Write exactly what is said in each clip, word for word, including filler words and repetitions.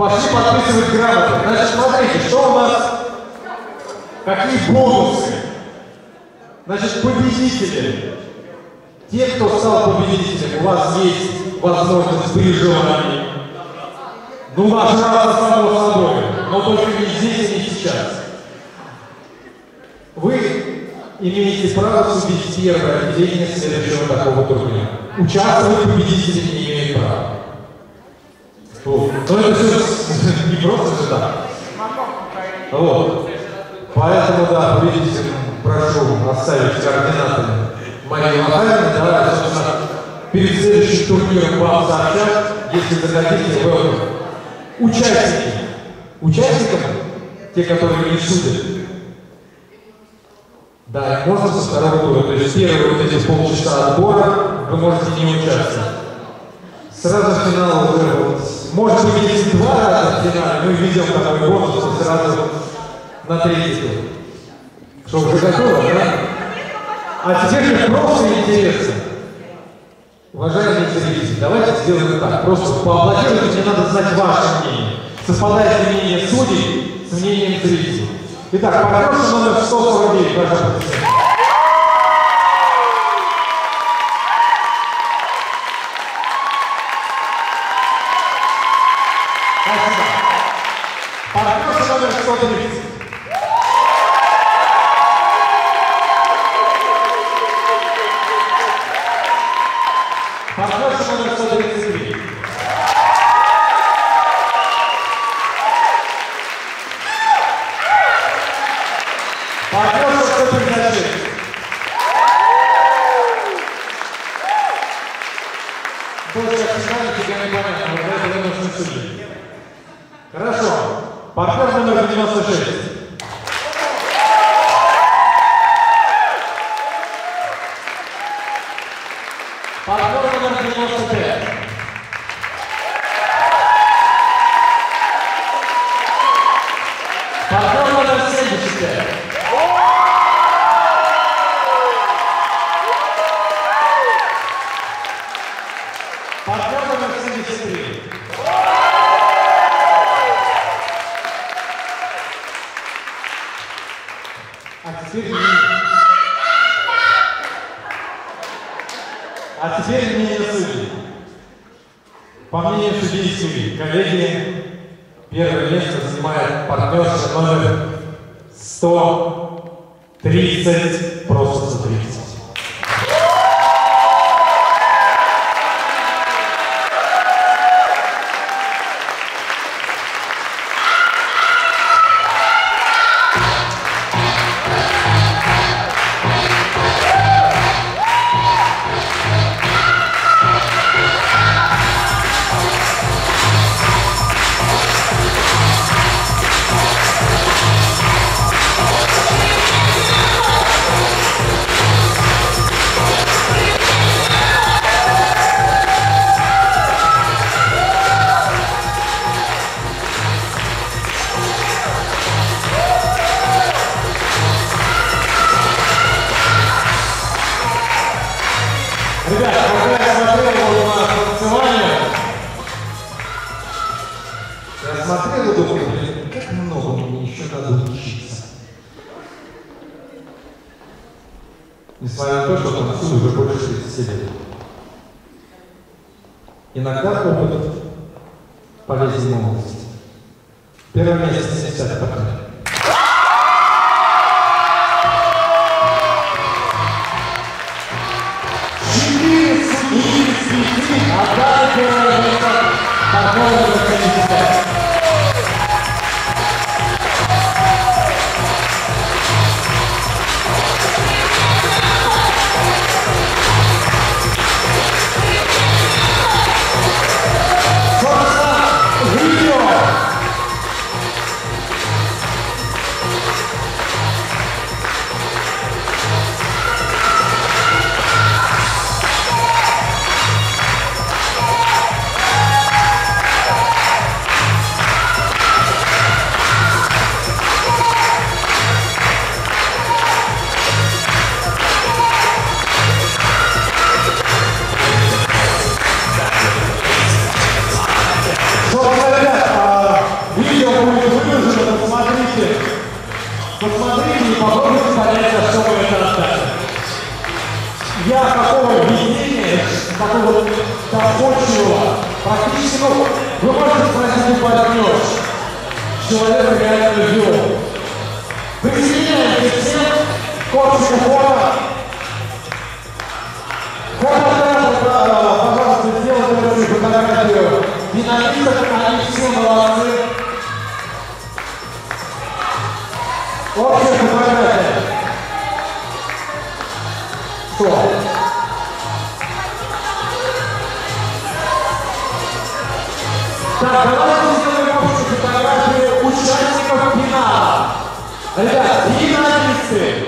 пошли подписывать грамоты. Значит, смотрите, что у нас, какие бонусы. Значит, победители. Те, кто стал победителем, у вас есть возможность при желании. Ну, нажраться само собой, но только не здесь и не сейчас. Вы имеете право судить первое отделение следующего такого турнира. Участвовать победители не имеют права. Вот. Но это все не просто же так. Вот. Поэтому, да, победителям прошу оставить координаты Марии Михайловны, да, собственно, перед следующим турниром вам сообщат, если захотите, вы участники, участникам, те, которые не судят, да, можно со второго тура, то есть первые вот эти полчаса отбора вы можете не участвовать. Сразу в финал уже, вот, может быть, если два раза в финале, мы введем такой бонус, то сразу на третий тур. Что, уже готово, да? А теперь же просто интересно. Уважаемые зрители, давайте сделаем так. Просто поаплодируйте, мне надо знать ваше мнение. Совпадает ли мнение судей с мнением зрителей? Итак, партнерша номер сто сорок девять, пожалуйста. Спасибо. Партнерша номер сто тридцать. Партнерша номер сто тридцать три. Партнерша сто тридцать шесть. Тоже как всегда, тебя непонятно, но для этого нужны судьи. Хорошо. Партнер номер девяносто шесть. Партнер номер девяносто пять. Партнер номер семьдесят пять. Партнер номер семьдесят три. А теперь... А теперь мнение судей. По мнению судей и судей, коллеги, первое место занимает партнерша номер сто тридцать, просто сто тридцать. Ребята, когда я смотрел на танцевание, я смотрел и думал, блин, как много мне еще надо учиться. Несмотря на то, что танцую уже больше тридцати лет. Иногда опыт полезнее молодости. Первое место семьдесят партнеров. Отдали первое место партнеру за семьдесят пять. Собственно, видео. понять, о чем мы это расскажем. Я какого видения, такого доходчивого, практически, ну, вы можете спросить у партнера, человека реально вел. Присоединяемся всем к общему фото. Фотограф, пожалуйста, сделайте фотографию финалистов, они все молодцы. Общая фотография. Что? Так, давайте сделаем общую фотографию участников финала. Ребят, финалисты.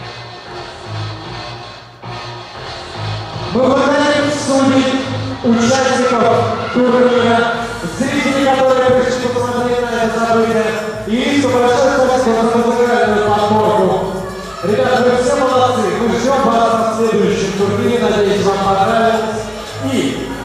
Мы выбираем судей, участников турнира, зрителей, которые пришли посмотреть на это событие. И что большое спасибо за музыкальную подборку. Ребята, вы все